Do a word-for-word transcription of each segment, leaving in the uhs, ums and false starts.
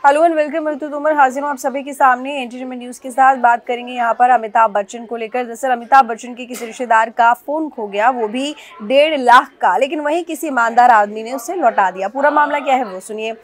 Hello and welcome, मैं तोमर हाजिर हूँ आप सभी के सामने एंटरटेनमेंट न्यूज़ के साथ। बात करेंगे यहाँ पर अमिताभ बच्चन को लेकर। दरअसल अमिताभ बच्चन के किसी रिश्तेदार का फ़ोन खो गया, वो भी डेढ़ लाख का, लेकिन वहीं किसी ईमानदार आदमी ने उसे लौटा दिया। पूरा मामला क्या है वो सुनिए।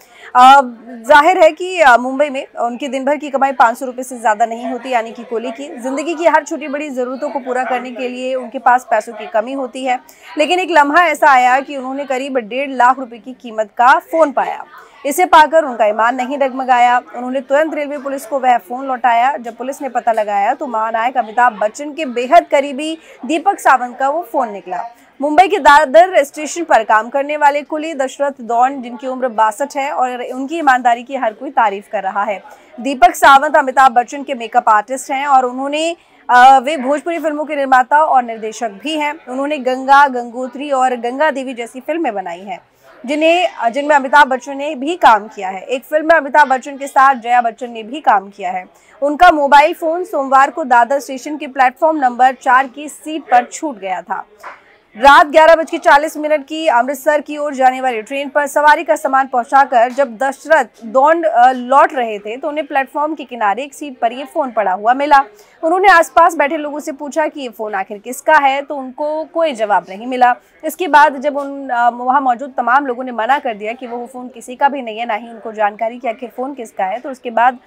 जाहिर है कि मुंबई में उनकी दिन भर की कमाई पाँच सौ रुपये से ज़्यादा नहीं होती, यानी कि कोहली की ज़िंदगी की हर छोटी बड़ी ज़रूरतों को पूरा करने के लिए उनके पास पैसों की कमी होती है। लेकिन एक लम्हा ऐसा आया कि उन्होंने करीब डेढ़ लाख रुपये की कीमत का फ़ोन पाया। इसे पाकर उनका ईमान नहीं डगमगाया। उन्होंने तुरंत रेलवे पुलिस को वह फोन लौटाया। जब पुलिस ने पता लगाया तो महानायक अमिताभ बच्चन के बेहद करीबी दीपक सावंत का वो फोन निकला। मुंबई के दादर स्टेशन पर काम करने वाले कुली दशरथ दौंड, जिनकी उम्र बासठ है और उनकी ईमानदारी की हर कोई तारीफ कर रहा है। दीपक सावंत अमिताभ बच्चन के मेकअप आर्टिस्ट हैं और उन्होंने वे भोजपुरी फिल्मों के निर्माता और निर्देशक भी हैं। उन्होंने गंगा, गंगोत्री और गंगा देवी जैसी फिल्में बनाई हैं, जिन्हें जिनमें अमिताभ बच्चन ने भी काम किया है। एक फिल्म में अमिताभ बच्चन के साथ जया बच्चन ने भी काम किया है। उनका मोबाइल फोन सोमवार को दादर स्टेशन के प्लेटफॉर्म नंबर चार की सीट पर छूट गया था। रात ग्यारह बज के चालीस मिनट की अमृतसर की ओर जाने वाली ट्रेन पर सवारी का सामान पहुंचाकर जब दशरथ दौंड लौट रहे थे तो उन्हें प्लेटफॉर्म के किनारे एक सीट पर ये फोन पड़ा हुआ मिला। उन्होंने आसपास बैठे लोगों से पूछा कि ये फोन आखिर किसका है, तो उनको कोई जवाब नहीं मिला। इसके बाद जब उन वहां मौजूद तमाम लोगों ने मना कर दिया कि वो फोन किसी का भी नहीं है, ना ही उनको जानकारी कि आखिर फोन किसका है, तो उसके बाद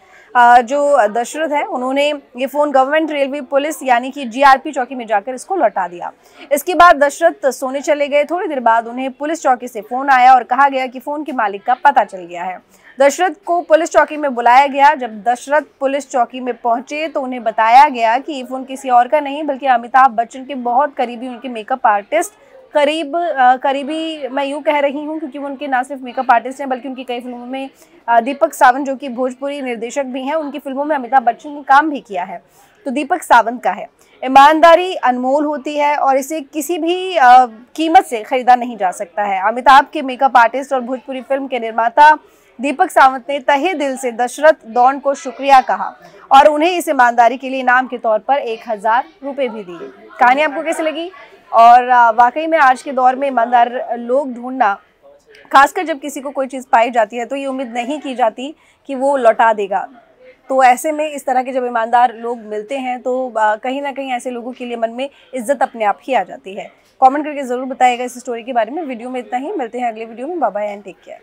जो दशरथ है उन्होंने ये फोन गवर्नमेंट रेलवे पुलिस यानी कि जीआरपी चौकी में जाकर इसको लौटा दिया। इसके बाद दशरथ सोने चले गए। थोड़ी देर बाद उन्हें पुलिस चौकी से फोन आया और कहा गया कि फोन के मालिक का पता चल गया है। दशरथ को पुलिस चौकी में बुलाया गया। जब दशरथ पुलिस चौकी में पहुंचे तो उन्हें बताया गया कि ये फोन किसी और का नहीं बल्कि अमिताभ बच्चन के बहुत करीबी उनके मेकअप आर्टिस्ट करीब आ, करीबी मैं यूँ कह रही हूँ क्योंकि वो उनके ना सिर्फ मेकअप आर्टिस्ट हैं बल्कि उनकी कई फिल्मों में दीपक सावंत, जो कि भोजपुरी निर्देशक भी हैं, उनकी फिल्मों में अमिताभ बच्चन ने काम भी किया है। तो दीपक सावंत का है। ईमानदारी अनमोल होती है और इसे किसी भी आ, कीमत से खरीदा नहीं जा सकता है। अमिताभ के मेकअप आर्टिस्ट और भोजपुरी फिल्म के निर्माता दीपक सावंत ने तहे दिल से दशरथ दौंड को शुक्रिया कहा और उन्हें इस ईमानदारी के लिए इनाम के तौर पर एक हजार रुपये भी दिए। कहानी आपको कैसी लगी? और वाकई में आज के दौर में ईमानदार लोग ढूंढना, खासकर जब किसी को कोई चीज़ पाई जाती है तो ये उम्मीद नहीं की जाती कि वो लौटा देगा। तो ऐसे में इस तरह के जब ईमानदार लोग मिलते हैं तो कहीं ना कहीं ऐसे लोगों के लिए मन में इज्जत अपने आप ही आ जाती है। कमेंट करके ज़रूर बताइएगा इस स्टोरी के बारे में। वीडियो में इतना ही, मिलते हैं अगले वीडियो में। Bye bye and take care.